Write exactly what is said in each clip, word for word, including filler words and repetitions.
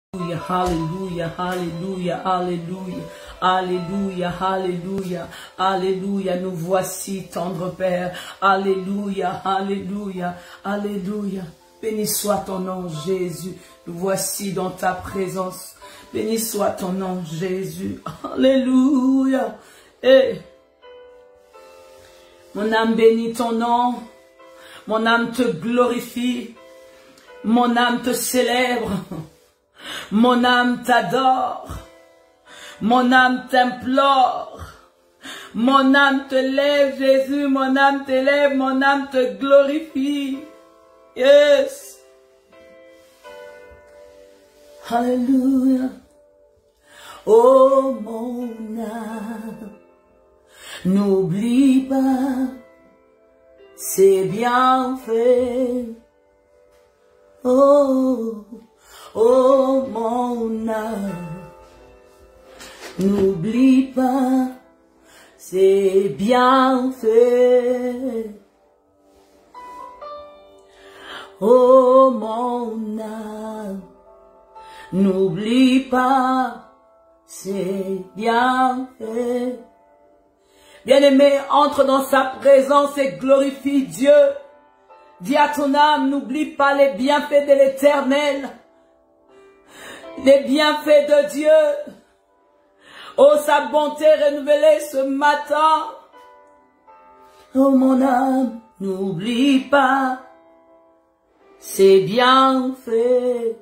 Alléluia, alléluia, alléluia, alléluia, alléluia, alléluia, nous voici, tendre Père, alléluia, alléluia, alléluia, béni soit ton nom Jésus, nous voici dans ta présence, béni soit ton nom Jésus, alléluia, et mon âme bénit ton nom, mon âme te glorifie, mon âme te célèbre. Mon âme t'adore, mon âme t'implore, mon âme te lève, Jésus, mon âme te lève, mon âme te glorifie. Yes. Alléluia. Oh mon âme, n'oublie pas, c'est bien fait. Oh. Oh mon âme, n'oublie pas, c'est bien fait. Oh mon âme, n'oublie pas, c'est bien fait. Bien-aimé, entre dans sa présence et glorifie Dieu. Dis à ton âme, n'oublie pas les bienfaits de l'Éternel. Les bienfaits de Dieu. Oh, sa bonté renouvelée ce matin. Oh, mon âme, n'oublie pas, c'est bien fait.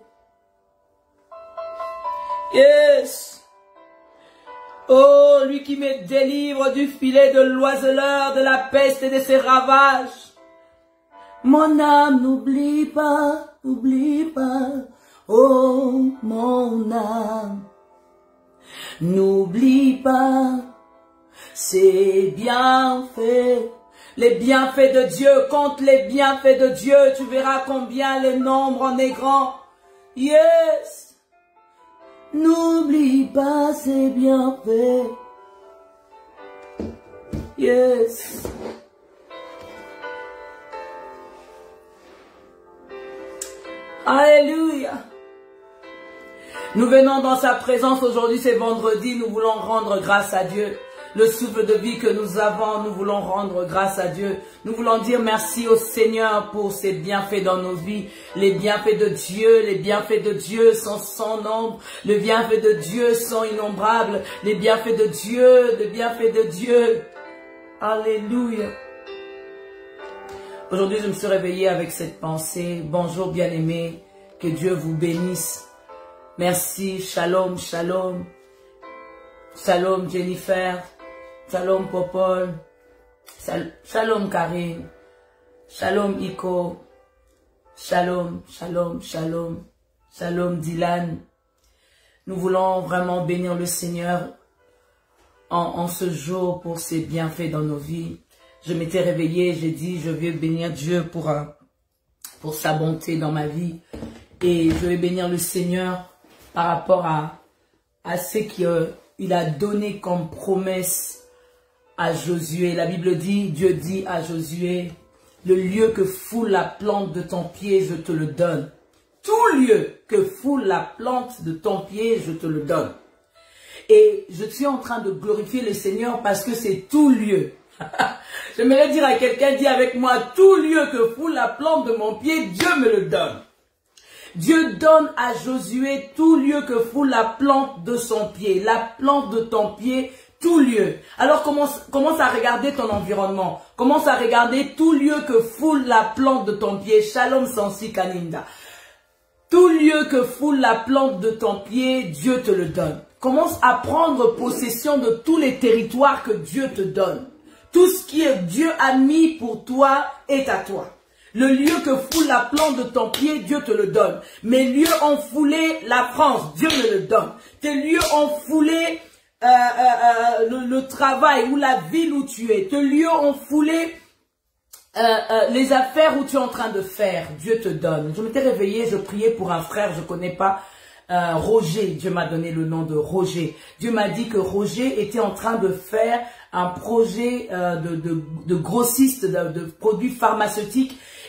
Yes. Oh, lui qui me délivre du filet de l'oiseleur, de la peste et de ses ravages. Mon âme, n'oublie pas, n'oublie pas. Oh, mon âme, n'oublie pas, c'est bien fait. Les bienfaits de Dieu, compte les bienfaits de Dieu, tu verras combien le nombre en est grand. Yes, n'oublie pas, c'est bien fait. Yes. Alléluia. Nous venons dans sa présence aujourd'hui, c'est vendredi, nous voulons rendre grâce à Dieu. Le souffle de vie que nous avons, nous voulons rendre grâce à Dieu. Nous voulons dire merci au Seigneur pour ses bienfaits dans nos vies. Les bienfaits de Dieu, les bienfaits de Dieu sont sans nombre. Les bienfaits de Dieu sont innombrables. Les bienfaits de Dieu, les bienfaits de Dieu. Alléluia. Aujourd'hui, je me suis réveillée avec cette pensée. Bonjour bien-aimés, que Dieu vous bénisse. Merci, shalom, shalom. Shalom Jennifer, shalom Popol, shalom Karine, shalom Iko, shalom, shalom, shalom, shalom Dylan. Nous voulons vraiment bénir le Seigneur en, en ce jour pour ses bienfaits dans nos vies. Je m'étais réveillée, j'ai dit je vais bénir Dieu pour, euh, pour sa bonté dans ma vie. Et je vais bénir le Seigneur par rapport à, à ce qu'il euh, a donné comme promesse à Josué. La Bible dit, Dieu dit à Josué, le lieu que foule la plante de ton pied, je te le donne. Tout lieu que foule la plante de ton pied, je te le donne. Et je suis en train de glorifier le Seigneur parce que c'est tout lieu. J'aimerais dire à quelqu'un, dis avec moi, tout lieu que foule la plante de mon pied, Dieu me le donne. Dieu donne à Josué tout lieu que foule la plante de son pied, la plante de ton pied, tout lieu. Alors commence, commence à regarder ton environnement, commence à regarder tout lieu que foule la plante de ton pied. Shalom Sansi Kaninda. Tout lieu que foule la plante de ton pied, Dieu te le donne. Commence à prendre possession de tous les territoires que Dieu te donne. Tout ce qui est Dieu a mis pour toi est à toi. Le lieu que foule la plante de ton pied, Dieu te le donne. Mes lieux ont foulé la France, Dieu me le donne. Tes lieux ont foulé euh, euh, euh, le, le travail ou la ville où tu es. Tes lieux ont foulé euh, euh, les affaires où tu es en train de faire. Dieu te donne. Je m'étais réveillée, je priais pour un frère, je ne connais pas. Euh, Roger, Dieu m'a donné le nom de Roger. Dieu m'a dit que Roger était en train de faire un projet euh, de, de, de grossiste de, de produits pharmaceutiques.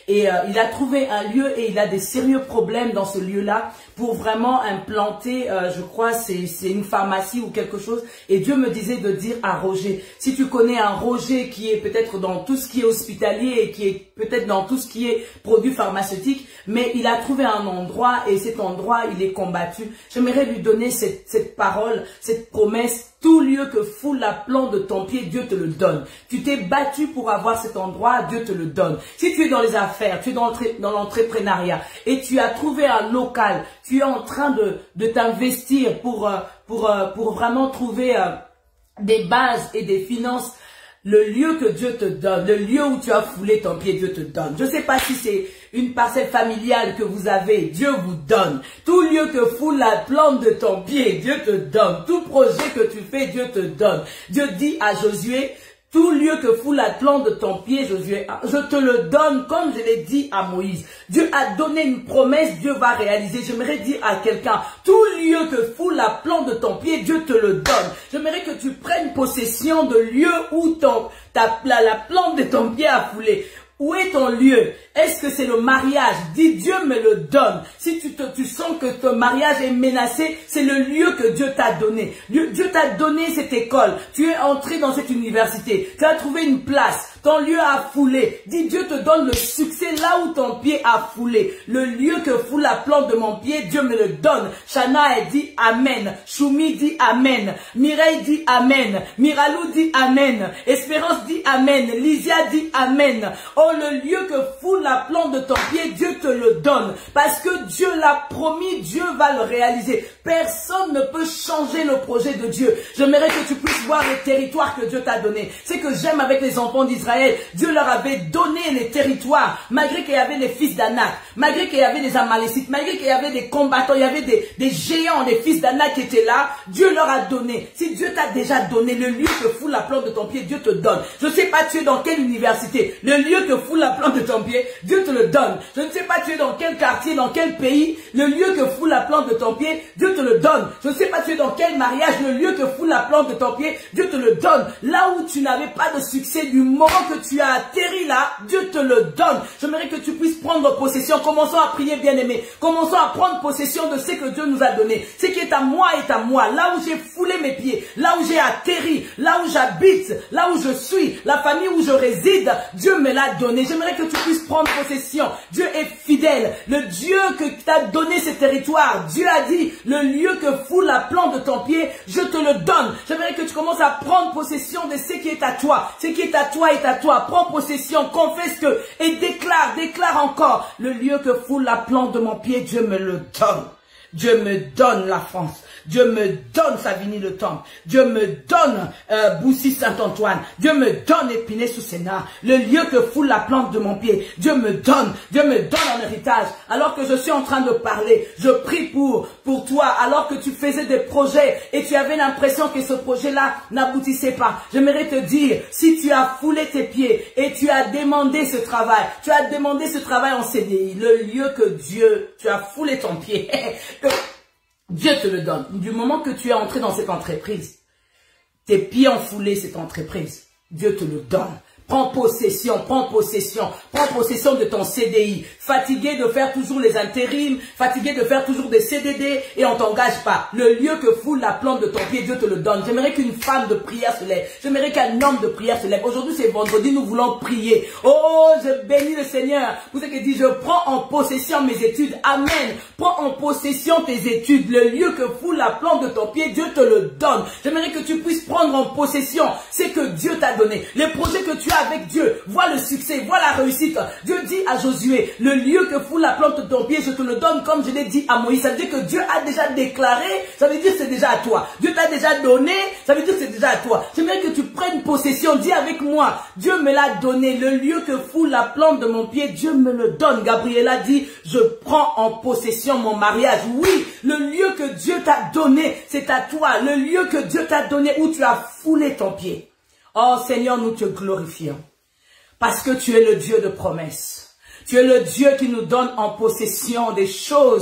Et euh, il a trouvé un lieu et il a des sérieux problèmes dans ce lieu-là pour vraiment implanter, euh, je crois, c'est c'est une pharmacie ou quelque chose. Et Dieu me disait de dire à Roger, si tu connais un Roger qui est peut-être dans tout ce qui est hospitalier et qui est peut-être dans tout ce qui est produits pharmaceutiques, mais il a trouvé un endroit et cet endroit, il est combattu. J'aimerais lui donner cette, cette parole, cette promesse. Tout lieu que foule la plante de ton pied, Dieu te le donne. Tu t'es battu pour avoir cet endroit, Dieu te le donne. Si tu es dans les affaires, tu es dans l'entrepreneuriat et tu as trouvé un local, tu es en train de, de t'investir pour, pour, pour vraiment trouver des bases et des finances, le lieu que Dieu te donne, le lieu où tu as foulé ton pied, Dieu te donne. Je ne sais pas si c'est une parcelle familiale que vous avez, Dieu vous donne. Tout lieu que foule la plante de ton pied, Dieu te donne. Tout projet que tu fais, Dieu te donne. Dieu dit à Josué, tout lieu que foule la plante de ton pied, Josué, je te le donne comme je l'ai dit à Moïse. Dieu a donné une promesse, Dieu va réaliser. J'aimerais dire à quelqu'un, tout lieu que foule la plante de ton pied, Dieu te le donne. J'aimerais que tu prennes possession de lieu où ton, ta, la, la plante de ton pied a foulé. Où est ton lieu? Est-ce que c'est le mariage? Dis, Dieu me le donne. Si tu, te, tu sens que ton mariage est menacé, c'est le lieu que Dieu t'a donné. Dieu, Dieu t'a donné cette école. Tu es entré dans cette université. Tu as trouvé une place. Ton lieu a foulé. Dis, Dieu te donne le succès là où ton pied a foulé. Le lieu que foule la plante de mon pied, Dieu me le donne. Shana dit Amen. Choumi dit Amen. Mireille dit Amen. Miralou dit Amen. Espérance dit Amen. Lysia dit Amen. Oh, le lieu que foule la plante de ton pied, Dieu te le donne. Parce que Dieu l'a promis, Dieu va le réaliser. Personne ne peut changer le projet de Dieu. J'aimerais que tu puisses voir les territoires que Dieu t'a donnés. C'est que j'aime avec les enfants d'Israël. Dieu leur avait donné les territoires. Malgré qu'il y avait les fils d'Anak, malgré qu'il y avait des Amalécites, malgré qu'il y avait des combattants, il y avait des, des géants, des fils d'Anak qui étaient là. Dieu leur a donné. Si Dieu t'a déjà donné le lieu que foule la plante de ton pied, Dieu te donne. Je ne sais pas tu es dans quelle université. Le lieu que foule la plante de ton pied, Dieu te le donne. Je ne sais pas tu es dans quel quartier, dans quel pays, le lieu que foule la plante de ton pied, Dieu te le donne. Je ne sais pas tu es dans quel mariage, le lieu que foule la plante de ton pied, Dieu te le donne. Là où tu n'avais pas de succès, du moment que tu as atterri là, Dieu te le donne. J'aimerais que tu puisses prendre possession. Commençons à prier, bien-aimés. Commençons à prendre possession de ce que Dieu nous a donné. Ce qui est à moi est à moi. Là où j'ai foulé mes pieds, là où j'ai atterri, là où j'habite, là où je suis, la famille où je réside, Dieu me l'a donné. J'aimerais que tu puisses prendre possession. Dieu est fidèle. Le Dieu que t'a donné ce territoire, Dieu a dit, le lieu que foule la plante de ton pied, je te le donne. J'aimerais que tu commences à prendre possession de ce qui est à toi. Ce qui est à toi est à toi. Prends possession, confesse que et déclare, déclare encore. Le lieu que foule la plante de mon pied, Dieu me le donne. Dieu me donne la France. Dieu me donne Savigny-le-Temple. Dieu me donne euh, Boussy-Saint-Antoine. Dieu me donne Épinay-sous-Sénat. Le lieu que foule la plante de mon pied. Dieu me donne. Dieu me donne en héritage. Alors que je suis en train de parler, je prie pour, pour toi. Alors que tu faisais des projets et tu avais l'impression que ce projet-là n'aboutissait pas. J'aimerais te dire, si tu as foulé tes pieds et tu as demandé ce travail, tu as demandé ce travail en C D I, le lieu que Dieu, tu as foulé ton pied, que Dieu te le donne. Du moment que tu es entré dans cette entreprise, tes pieds ont foulé cette entreprise, Dieu te le donne. Prends possession, prends possession, prends possession de ton C D I. Fatigué de faire toujours les intérims, fatigué de faire toujours des C D D et on t'engage pas. Le lieu que foule la plante de ton pied, Dieu te le donne. J'aimerais qu'une femme de prière se lève. J'aimerais qu'un homme de prière se lève. Aujourd'hui c'est vendredi, nous voulons prier. Oh, je bénis le Seigneur. Vous savez qu'il dit, je prends en possession mes études. Amen. Prends en possession tes études. Le lieu que foule la plante de ton pied, Dieu te le donne. J'aimerais que tu puisses prendre en possession ce que Dieu t'a donné. Les projets que tu as avec Dieu, vois le succès, vois la réussite. Dieu dit à Josué, le lieu que foule la plante de ton pied, je te le donne comme je l'ai dit à Moïse. Ça veut dire que Dieu a déjà déclaré, ça veut dire que c'est déjà à toi. Dieu t'a déjà donné, ça veut dire que c'est déjà à toi. J'aimerais que tu prennes possession, dis avec moi, Dieu me l'a donné, le lieu que foule la plante de mon pied, Dieu me le donne. Gabriel a dit, je prends en possession mon mariage. Oui, le lieu que Dieu t'a donné, c'est à toi. Le lieu que Dieu t'a donné où tu as foulé ton pied. Oh Seigneur, nous te glorifions. Parce que tu es le Dieu de promesses. Tu es le Dieu qui nous donne en possession des choses.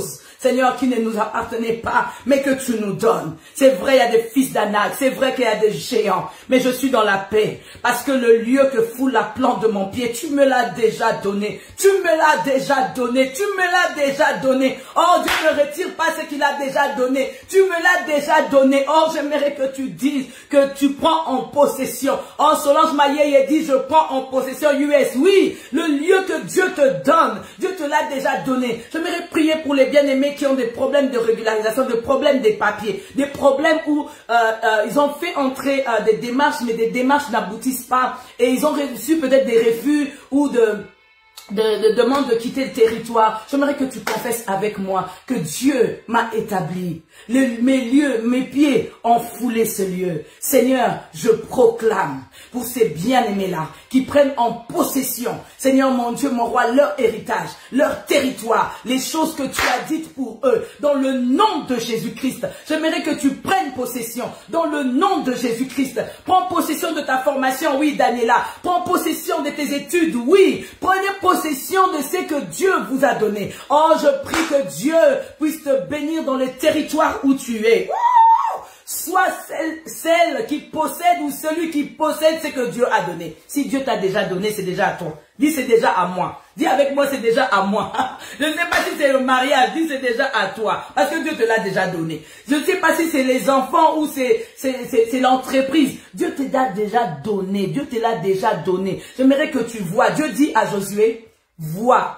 Seigneur, qui ne nous appartenait pas, mais que tu nous donnes. C'est vrai, il y a des fils d'Anak, c'est vrai qu'il y a des géants, mais je suis dans la paix, parce que le lieu que foule la plante de mon pied, tu me l'as déjà donné, tu me l'as déjà donné, tu me l'as déjà donné. Oh, Dieu ne retire pas ce qu'il a déjà donné, tu me l'as déjà donné. Oh, j'aimerais que tu dises que tu prends en possession. Oh, Solange Maillé dit, je prends en possession U S. Oui, le lieu que Dieu te donne, Dieu te l'a déjà donné. J'aimerais prier pour les bien-aimés qui ont des problèmes de régularisation, des problèmes des papiers, des problèmes où euh, euh, ils ont fait entrer euh, des démarches, mais des démarches n'aboutissent pas et ils ont reçu peut-être des refus ou de... De, de demande de quitter le territoire. J'aimerais que tu confesses avec moi que Dieu m'a établi. Le, mes lieux, mes pieds ont foulé ce lieu. Seigneur, je proclame pour ces bien-aimés-là qui prennent en possession, Seigneur mon Dieu, mon roi, leur héritage, leur territoire, les choses que tu as dites pour eux, dans le nom de Jésus-Christ. J'aimerais que tu prennes possession dans le nom de Jésus-Christ. Prends possession de ta formation, oui, Daniela. Prends possession de tes études, oui. Prenez possession possession de ce que Dieu vous a donné. Oh, je prie que Dieu puisse te bénir dans les territoires où tu es. Wouh! Sois celle, celle qui possède ou celui qui possède ce que Dieu a donné. Si Dieu t'a déjà donné, c'est déjà à toi. Dis, c'est déjà à moi. Dis avec moi, c'est déjà à moi. Je ne sais pas si c'est le mariage. Dis, c'est déjà à toi. Parce que Dieu te l'a déjà donné. Je ne sais pas si c'est les enfants ou c'est l'entreprise. Dieu te l'a déjà donné. Dieu te l'a déjà donné. J'aimerais que tu vois. Dieu dit à Josué, vois,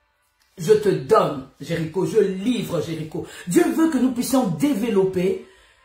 je te donne Jéricho. Je livre Jéricho. Dieu veut que nous puissions développer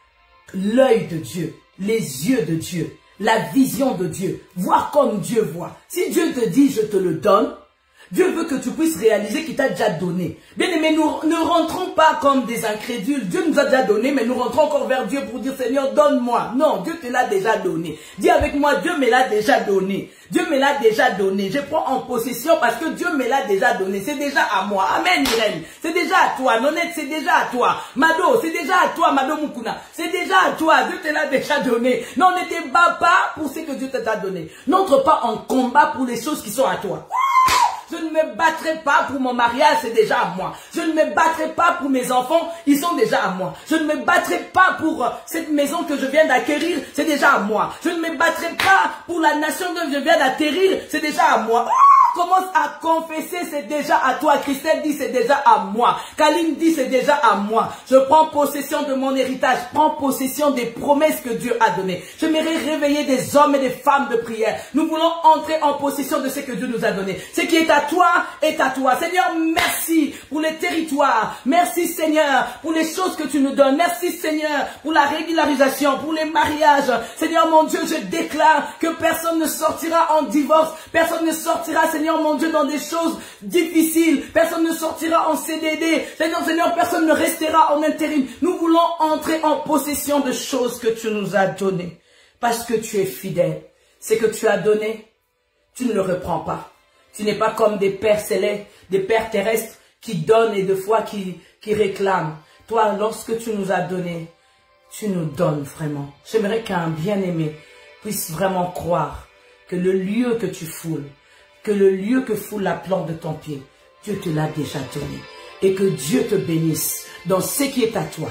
l'œil de Dieu, les yeux de Dieu, la vision de Dieu, voir comme Dieu voit. Si Dieu te dit, je te le donne, Dieu veut que tu puisses réaliser qu'il t'a déjà donné. Bien aimé, nous ne rentrons pas comme des incrédules. Dieu nous a déjà donné, mais nous rentrons encore vers Dieu pour dire, Seigneur, donne-moi. Non, Dieu te l'a déjà donné. Dis avec moi, Dieu me l'a déjà donné. Dieu me l'a déjà donné. Je prends en possession parce que Dieu me l'a déjà donné. C'est déjà à moi. Amen, Irène. C'est déjà à toi. Nonette, c'est déjà à toi. Mado, c'est déjà à toi. Mado Mukuna, c'est déjà à toi. Dieu te l'a déjà donné. Non, ne te bats pas pour ce que Dieu t'a donné. N'entre pas en combat pour les choses qui sont à toi. Je ne me battrai pas pour mon mariage, c'est déjà à moi. Je ne me battrai pas pour mes enfants, ils sont déjà à moi. Je ne me battrai pas pour cette maison que je viens d'acquérir, c'est déjà à moi. Je ne me battrai pas pour la nation dont je viens d'atterrir, c'est déjà à moi. Commence à confesser, c'est déjà à toi. Christelle dit, c'est déjà à moi. Kaline dit, c'est déjà à moi. Je prends possession de mon héritage. Prends possession des promesses que Dieu a données. J'aimerais réveiller des hommes et des femmes de prière. Nous voulons entrer en possession de ce que Dieu nous a donné. Ce qui est à toi est à toi. Seigneur, merci pour les territoires. Merci, Seigneur, pour les choses que tu nous donnes. Merci, Seigneur, pour la régularisation, pour les mariages. Seigneur, mon Dieu, je déclare que personne ne sortira en divorce. Personne ne sortira, Seigneur, Seigneur mon Dieu, dans des choses difficiles. Personne ne sortira en C D D. Seigneur, Seigneur, personne ne restera en intérim. Nous voulons entrer en possession de choses que tu nous as données. Parce que tu es fidèle. Ce que tu as donné, tu ne le reprends pas. Tu n'es pas comme des pères célestes, des pères terrestres qui donnent et de fois qui, qui réclament. Toi, lorsque tu nous as donné, tu nous donnes vraiment. J'aimerais qu'un bien-aimé puisse vraiment croire que le lieu que tu foules, que le lieu que foule la plante de ton pied, Dieu te l'a déjà donné. Et que Dieu te bénisse dans ce qui est à toi,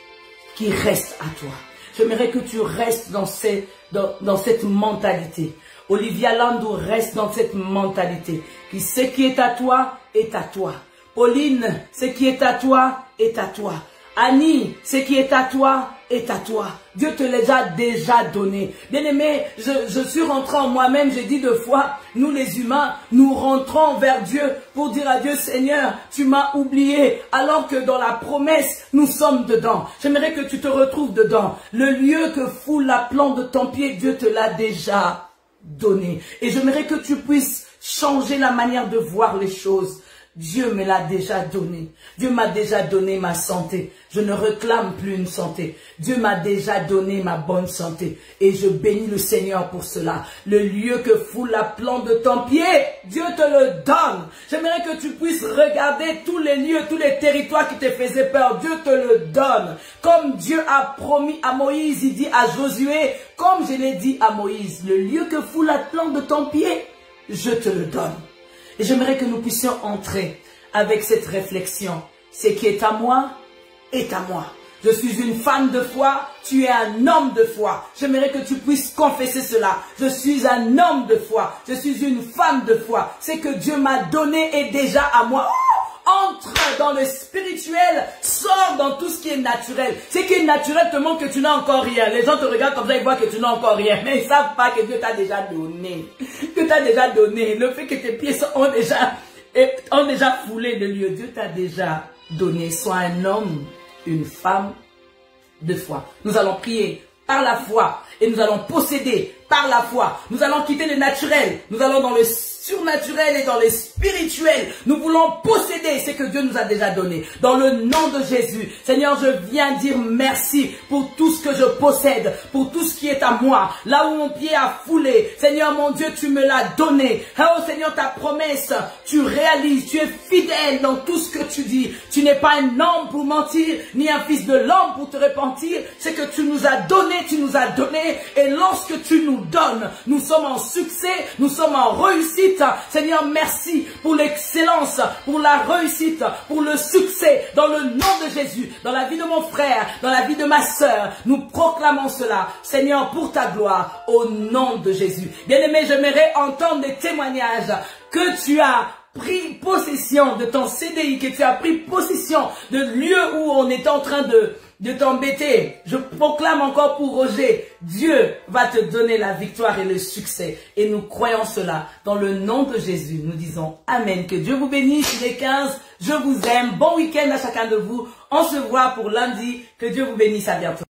qui reste à toi. J'aimerais que tu restes dans, ces, dans, dans cette mentalité. Olivia Landou reste dans cette mentalité. Qui ce qui est à toi, est à toi. Pauline, ce qui est à toi, est à toi. Annie, ce qui est à toi, est à toi. Dieu te les a déjà donnés. Bien-aimé, je, je suis rentré en moi-même, j'ai dit deux fois, nous les humains, nous rentrons vers Dieu pour dire à Dieu, Seigneur, tu m'as oublié, alors que dans la promesse, nous sommes dedans. J'aimerais que tu te retrouves dedans. Le lieu que foule la plante de ton pied, Dieu te l'a déjà donné. Et j'aimerais que tu puisses changer la manière de voir les choses. Dieu me l'a déjà donné. Dieu m'a déjà donné ma santé. Je ne réclame plus une santé. Dieu m'a déjà donné ma bonne santé. Et je bénis le Seigneur pour cela. Le lieu que foule la plante de ton pied, Dieu te le donne. J'aimerais que tu puisses regarder tous les lieux, tous les territoires qui te faisaient peur. Dieu te le donne. Comme Dieu a promis à Moïse, il dit à Josué, comme je l'ai dit à Moïse, le lieu que foule la plante de ton pied, je te le donne. Et j'aimerais que nous puissions entrer avec cette réflexion Ce qui est à moi est à moi. Je suis une femme de foi, tu es un homme de foi. J'aimerais que tu puisses confesser cela. Je suis un homme de foi, je suis une femme de foi. Ce que Dieu m'a donné est déjà à moi. Oh, entre dans le spirituel, sors dans tout ce qui est naturel. Ce qui est naturel te montre que tu n'as encore rien. Les gens te regardent comme ça, ils voient que tu n'as encore rien. Mais ils ne savent pas que Dieu t'a déjà donné. Que t'a déjà donné. Le fait que tes pieds ont déjà, ont déjà foulé de lieu. Dieu t'a déjà donné. Sois un homme, une femme de foi. Nous allons prier par la foi et nous allons posséder par la foi. Nous allons quitter le naturel. Nous allons dans le surnaturel et dans le spirituel. Nous voulons posséder ce que Dieu nous a déjà donné. Dans le nom de Jésus. Seigneur, je viens dire merci pour tout ce que je possède, pour tout ce qui est à moi. Là où mon pied a foulé. Seigneur, mon Dieu, tu me l'as donné. Oh Seigneur, ta promesse, tu réalises. Tu es fidèle dans tout ce que tu dis. Tu n'es pas un homme pour mentir, ni un fils de l'homme pour te repentir. Ce que tu nous as donné, tu nous as donné. Et lorsque tu nous donnes, nous sommes en succès, nous sommes en réussite. Seigneur, merci pour l'excellence, pour la réussite, pour le succès, dans le nom de Jésus, dans la vie de mon frère, dans la vie de ma sœur. Nous proclamons cela, Seigneur, pour ta gloire, au nom de Jésus. Bien-aimé, j'aimerais entendre des témoignages que tu as pris possession de ton C D I, que tu as pris possession de lieu où on est en train de, de t'embêter. Je proclame encore pour Roger, Dieu va te donner la victoire et le succès. Et nous croyons cela dans le nom de Jésus. Nous disons Amen. Que Dieu vous bénisse. Il est quinze. Je vous aime. Bon week-end à chacun de vous. On se voit pour lundi. Que Dieu vous bénisse. À bientôt.